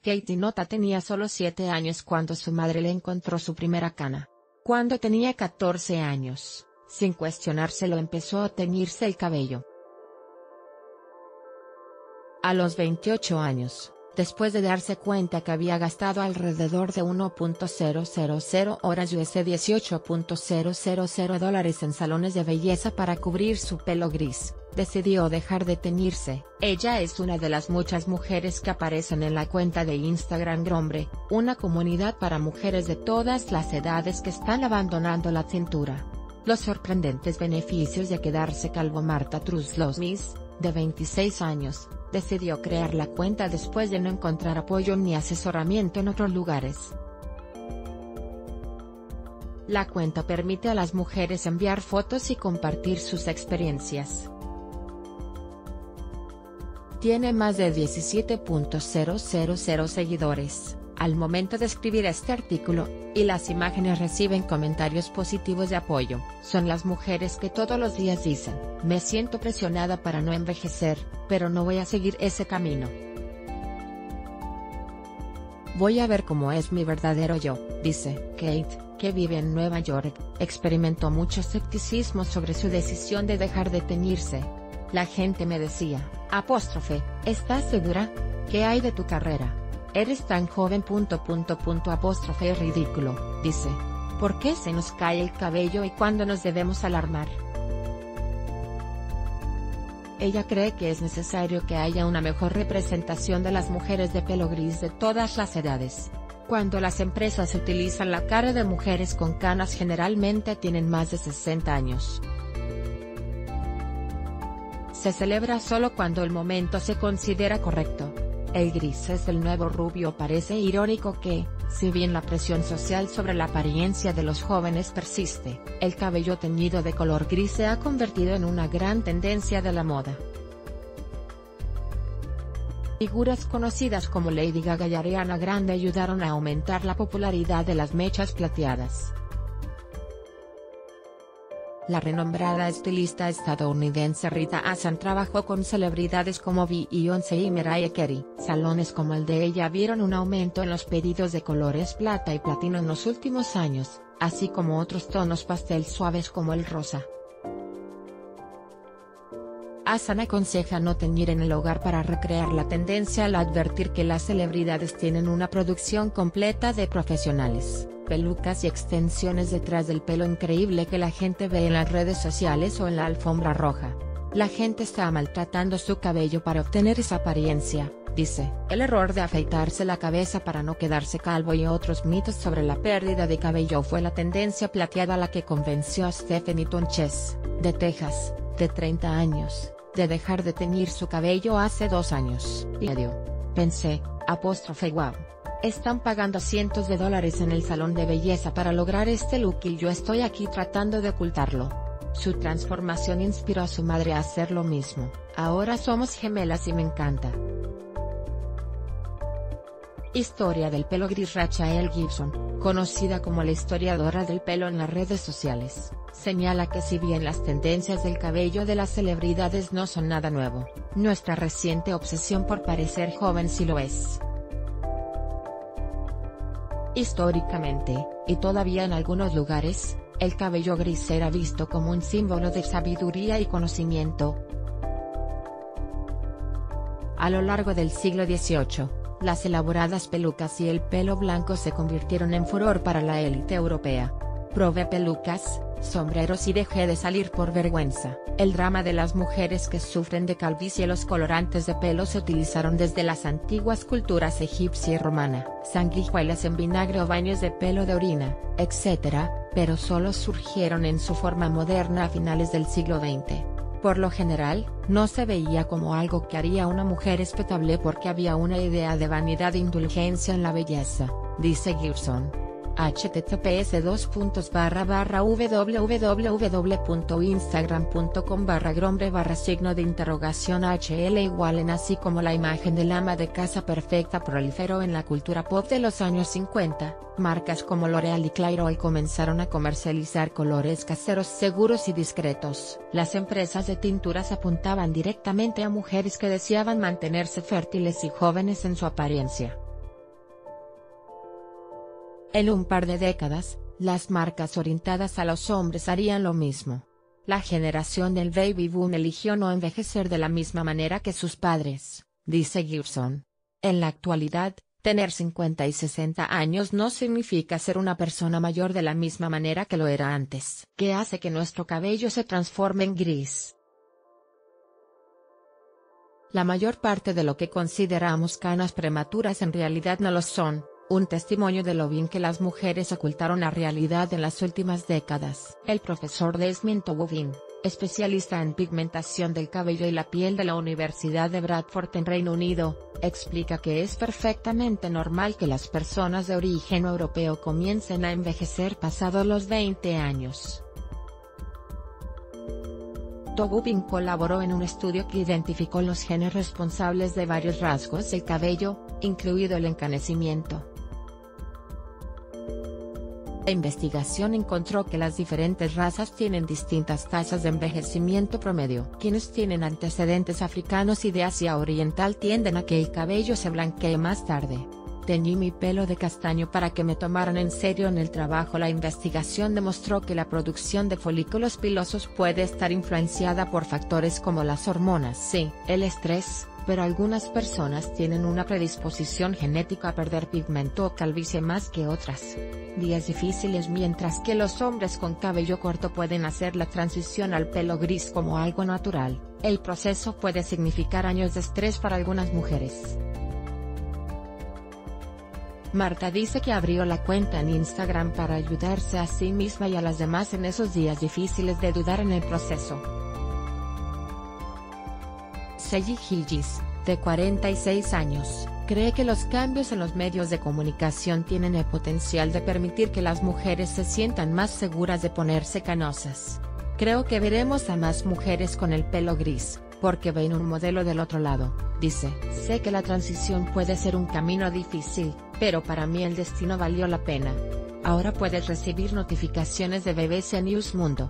Katie Nota tenía solo 7 años cuando su madre le encontró su primera cana. Cuando tenía 14 años, sin cuestionárselo empezó a teñirse el cabello. A los 28 años, después de darse cuenta que había gastado alrededor de 1.000 horas US $18.000 en salones de belleza para cubrir su pelo gris, decidió dejar de teñirse. Ella es una de las muchas mujeres que aparecen en la cuenta de Instagram Grombre, una comunidad para mujeres de todas las edades que están abandonando la cintura. Los sorprendentes beneficios de quedarse calvo. Marta Truslow-Smith, de 26 años, decidió crear la cuenta después de no encontrar apoyo ni asesoramiento en otros lugares. La cuenta permite a las mujeres enviar fotos y compartir sus experiencias. Tiene más de 17.000 seguidores, al momento de escribir este artículo, y las imágenes reciben comentarios positivos de apoyo. Son las mujeres que todos los días dicen: me siento presionada para no envejecer, pero no voy a seguir ese camino. Voy a ver cómo es mi verdadero yo, dice Kate, que vive en Nueva York. Experimentó mucho escepticismo sobre su decisión de dejar de teñirse. La gente me decía, ¿estás segura? ¿Qué hay de tu carrera? Eres tan joven. Es ridículo, dice. ¿Por qué se nos cae el cabello y cuándo nos debemos alarmar? Ella cree que es necesario que haya una mejor representación de las mujeres de pelo gris de todas las edades. Cuando las empresas utilizan la cara de mujeres con canas generalmente tienen más de 60 años. Se celebra solo cuando el momento se considera correcto. El gris es el nuevo rubio. Parece irónico que, si bien la presión social sobre la apariencia de los jóvenes persiste, el cabello teñido de color gris se ha convertido en una gran tendencia de la moda. Figuras conocidas como Lady Gaga y Ariana Grande ayudaron a aumentar la popularidad de las mechas plateadas. La renombrada estilista estadounidense Rita Hassan trabajó con celebridades como Beyoncé y Mariah Carey. Salones como el de ella vieron un aumento en los pedidos de colores plata y platino en los últimos años, así como otros tonos pastel suaves como el rosa. Hassan aconseja no teñir en el hogar para recrear la tendencia al advertir que las celebridades tienen una producción completa de profesionales, pelucas y extensiones detrás del pelo increíble que la gente ve en las redes sociales o en la alfombra roja. La gente está maltratando su cabello para obtener esa apariencia, dice. El error de afeitarse la cabeza para no quedarse calvo y otros mitos sobre la pérdida de cabello fue la tendencia plateada la que convenció a Stephanie Tonches, de Texas, de 30 años, de dejar de teñir su cabello hace 2 años y medio. Pensé, wow. Están pagando cientos de dólares en el salón de belleza para lograr este look y yo estoy aquí tratando de ocultarlo. Su transformación inspiró a su madre a hacer lo mismo. Ahora somos gemelas y me encanta. Historia del pelo gris. Rachel Gibson, conocida como la historiadora del pelo en las redes sociales, señala que si bien las tendencias del cabello de las celebridades no son nada nuevo, nuestra reciente obsesión por parecer joven sí lo es. Históricamente, y todavía en algunos lugares, el cabello gris era visto como un símbolo de sabiduría y conocimiento. A lo largo del siglo XVIII, las elaboradas pelucas y el pelo blanco se convirtieron en furor para la élite europea. Probé pelucas, sombreros y dejé de salir por vergüenza. El drama de las mujeres que sufren de calvicie. Los colorantes de pelo se utilizaron desde las antiguas culturas egipcia y romana. Sanguijuelas en vinagre o baños de pelo de orina, etc., pero solo surgieron en su forma moderna a finales del siglo XX. Por lo general, no se veía como algo que haría una mujer respetable porque había una idea de vanidad e indulgencia en la belleza, dice Gibson. https://www.instagram.com/grombre/HL = así como la imagen del ama de casa perfecta proliferó en la cultura pop de los años 50, marcas como L'Oreal y Clairol comenzaron a comercializar colores caseros seguros y discretos. Las empresas de tinturas apuntaban directamente a mujeres que deseaban mantenerse fértiles y jóvenes en su apariencia. En un par de décadas, las marcas orientadas a los hombres harían lo mismo. La generación del baby boom eligió no envejecer de la misma manera que sus padres, dice Gibson. En la actualidad, tener 50 y 60 años no significa ser una persona mayor de la misma manera que lo era antes. ¿Qué hace que nuestro cabello se transforme en gris? La mayor parte de lo que consideramos canas prematuras en realidad no lo son, un testimonio de lo bien que las mujeres ocultaron la realidad en las últimas décadas. El profesor Desmond Tobin, especialista en pigmentación del cabello y la piel de la Universidad de Bradford en Reino Unido, explica que es perfectamente normal que las personas de origen europeo comiencen a envejecer pasados los 20 años. Tobin colaboró en un estudio que identificó los genes responsables de varios rasgos del cabello, incluido el encanecimiento. La investigación encontró que las diferentes razas tienen distintas tasas de envejecimiento promedio. Quienes tienen antecedentes africanos y de Asia Oriental tienden a que el cabello se blanquee más tarde. Teñí mi pelo de castaño para que me tomaran en serio en el trabajo. La investigación demostró que la producción de folículos pilosos puede estar influenciada por factores como las hormonas, sí, el estrés, pero algunas personas tienen una predisposición genética a perder pigmento o calvicie más que otras. Días difíciles. Mientras que los hombres con cabello corto pueden hacer la transición al pelo gris como algo natural, el proceso puede significar años de estrés para algunas mujeres. Marta dice que abrió la cuenta en Instagram para ayudarse a sí misma y a las demás en esos días difíciles de dudar en el proceso. Sally Hilgis, de 46 años, cree que los cambios en los medios de comunicación tienen el potencial de permitir que las mujeres se sientan más seguras de ponerse canosas. Creo que veremos a más mujeres con el pelo gris, porque ven un modelo del otro lado, dice. Sé que la transición puede ser un camino difícil, pero para mí el destino valió la pena. Ahora puedes recibir notificaciones de BBC News Mundo.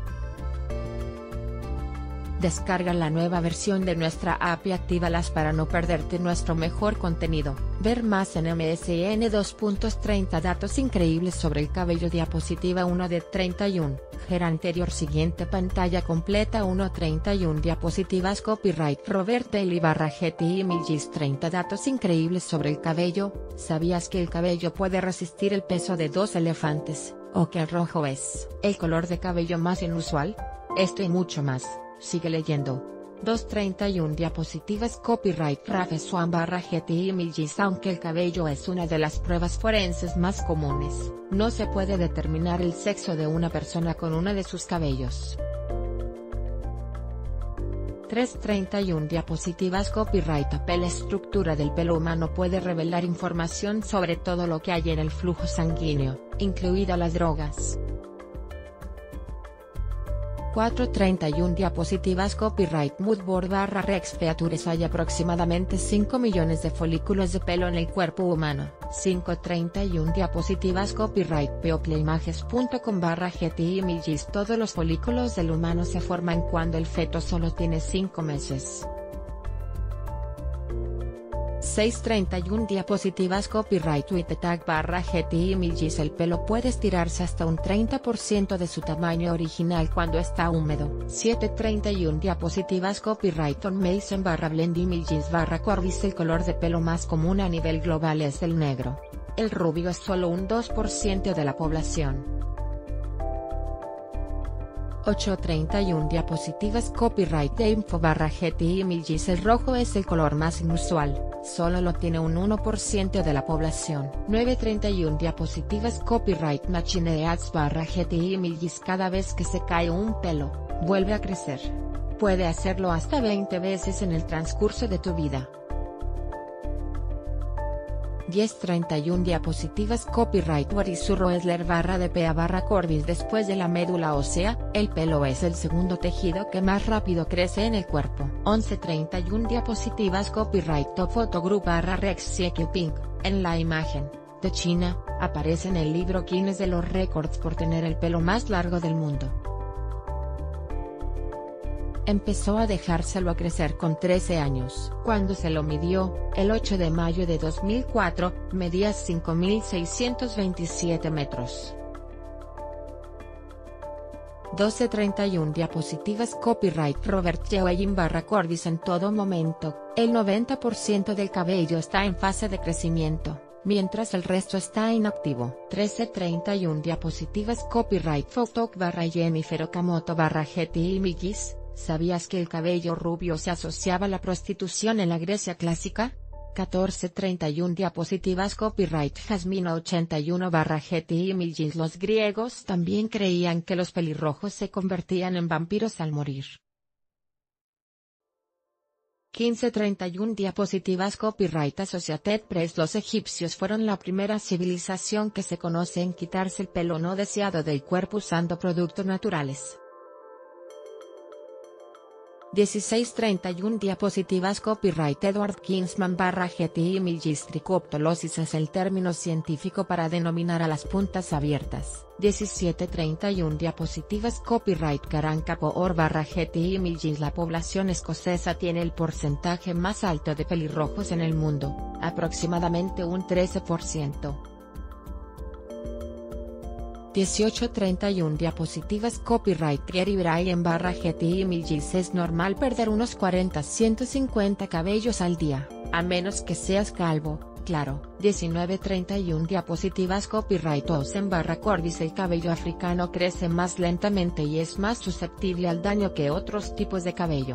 Descarga la nueva versión de nuestra app y actívalas para no perderte nuestro mejor contenido. Ver más en MSN 2.30 datos increíbles sobre el cabello. Diapositiva 1 de 31, Ger anterior. Siguiente pantalla completa 1:31 diapositivas. Copyright Robert Daly /Getty Images. 30 datos increíbles sobre el cabello. ¿Sabías que el cabello puede resistir el peso de 2 elefantes, o que el rojo es el color de cabello más inusual? Esto y mucho más. Sigue leyendo. 2:31 diapositivas. Copyright Rafe Swan /Getty Images. Aunque el cabello es una de las pruebas forenses más comunes, no se puede determinar el sexo de una persona con una de sus cabellos. 3:31 diapositivas. Copyright Apple. La estructura del pelo humano puede revelar información sobre todo lo que hay en el flujo sanguíneo, incluidas las drogas. 4:31 diapositivas. Copyright Moodboard /Rex Features. Hay aproximadamente 5 millones de folículos de pelo en el cuerpo humano. 5:31 diapositivas. Copyright peopleimages.com /Getty Images. Todos los folículos del humano se forman cuando el feto solo tiene 5 meses. 6:31 diapositivas. Copyright Tag /Getty Images. El pelo puede estirarse hasta un 30% de su tamaño original cuando está húmedo. 7:31 diapositivas. Copyright On Mason /Blend Images /Corbis. El color de pelo más común a nivel global es el negro. El rubio es solo un 2% de la población. 8:31 diapositivas. Copyright Info /Getty Images. El rojo es el color más inusual, solo lo tiene un 1% de la población. 9:31 diapositivas. Copyright Machine Ads /Getty Images. Cada vez que se cae un pelo, vuelve a crecer. Puede hacerlo hasta 20 veces en el transcurso de tu vida. 10:31 diapositivas. Copyright Boris Roesler /DPA /Corbis. Después de la médula ósea, el pelo es el segundo tejido que más rápido crece en el cuerpo. 11:31 diapositivas. Copyright Top Photo Group /Rex Xiaoping. En la imagen, de China, aparece en el libro Guinness de los récords por tener el pelo más largo del mundo. Empezó a dejárselo crecer con 13 años. Cuando se lo midió, el 8 de mayo de 2004, medía 5.627 metros. 12:31 diapositivas Copyright Robert Llewellyn /Corbis. En todo momento, el 90% del cabello está en fase de crecimiento, mientras el resto está inactivo. 13:31 diapositivas Copyright Photok /Jennifer Okamoto /Getty Images. ¿Sabías que el cabello rubio se asociaba a la prostitución en la Grecia clásica? 14:31 diapositivas Copyright Jasmine 81 /Getty Images. Los griegos también creían que los pelirrojos se convertían en vampiros al morir. 15:31 diapositivas Copyright Associated Press. Los egipcios fueron la primera civilización que se conoce en quitarse el pelo no deseado del cuerpo usando productos naturales. 16:31 diapositivas Copyright Edward Kingsman /Getty Images. Tricoptolosis es el término científico para denominar a las puntas abiertas. 17:31 diapositivas Copyright Karan Kapoor /Getty Images. La población escocesa tiene el porcentaje más alto de pelirrojos en el mundo, aproximadamente un 13%. 18:31 diapositivas Copyright Gary Bryan /Getty Images. Es normal perder unos 40-150 cabellos al día, a menos que seas calvo, claro. 19:31 diapositivas Copyright Ozen /Corbis. El cabello africano crece más lentamente y es más susceptible al daño que otros tipos de cabello.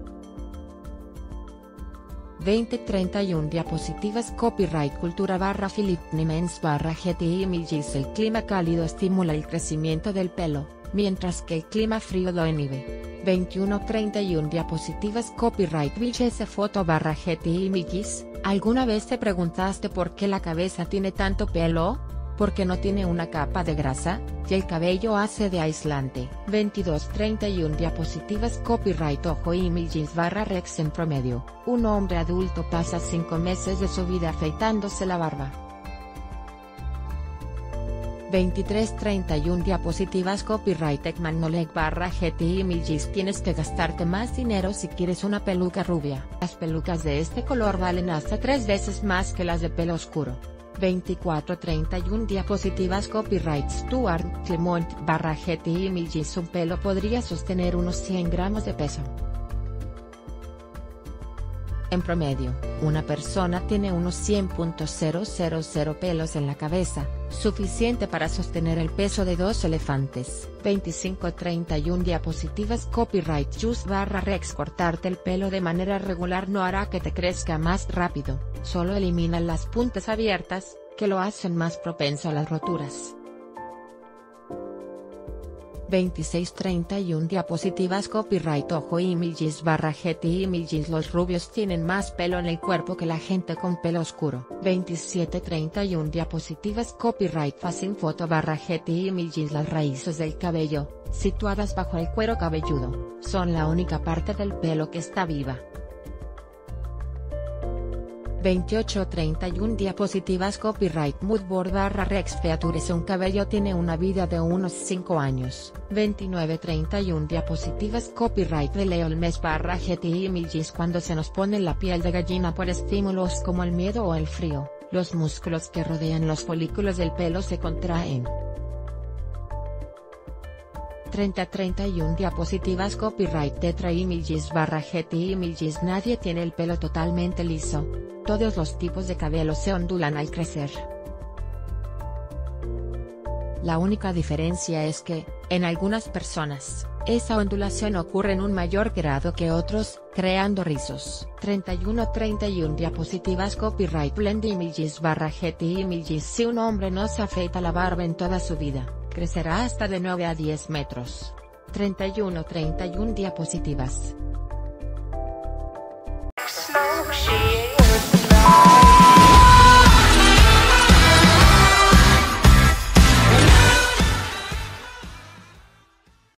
20:31 diapositivas Copyright Cultura /Philip Nimens /Getty Images. El clima cálido estimula el crecimiento del pelo, mientras que el clima frío lo inhibe. 21:31 diapositivas Copyright VHS Photo /Getty Images. ¿Alguna vez te preguntaste por qué la cabeza tiene tanto pelo? Porque no tiene una capa de grasa, y el cabello hace de aislante. 22:31 diapositivas Copyright Ojo Images /Rex. En promedio, un hombre adulto pasa 5 meses de su vida afeitándose la barba. 23:31 diapositivas Copyright Ekman Oleg /Getty Images. Tienes que gastarte más dinero si quieres una peluca rubia. Las pelucas de este color valen hasta 3 veces más que las de pelo oscuro. 24:31 diapositivas Copyright Stuart Clement /Getty Images. Un pelo podría sostener unos 100 gramos de peso. En promedio, una persona tiene unos 100.000 pelos en la cabeza, suficiente para sostener el peso de 2 elefantes. 25:31 diapositivas Copyright Juice /Rex. Cortarte el pelo de manera regular no hará que te crezca más rápido, solo elimina las puntas abiertas, que lo hacen más propenso a las roturas. 26:31 diapositivas Copyright Ojo Images /Getty Images. Los rubios tienen más pelo en el cuerpo que la gente con pelo oscuro. 27:31 diapositivas Copyright Facing Photo /Getty Images. Las raíces del cabello, situadas bajo el cuero cabelludo, son la única parte del pelo que está viva. 28:31 diapositivas Copyright Moodboard /Rex Features. Un cabello tiene una vida de unos 5 años. 29:31 diapositivas Copyright de Leo Olmes /Getty Images. Cuando se nos pone la piel de gallina por estímulos como el miedo o el frío, los músculos que rodean los folículos del pelo se contraen. 30:31 diapositivas Copyright Tetra Images /Getty Images. Nadie tiene el pelo totalmente liso. Todos los tipos de cabello se ondulan al crecer. La única diferencia es que, en algunas personas, esa ondulación ocurre en un mayor grado que otros, creando rizos. 31:31 diapositivas Copyright Blend Images /Getty Images. Si un hombre no se afeita la barba en toda su vida, crecerá hasta de 9 a 10 metros. 31:31 diapositivas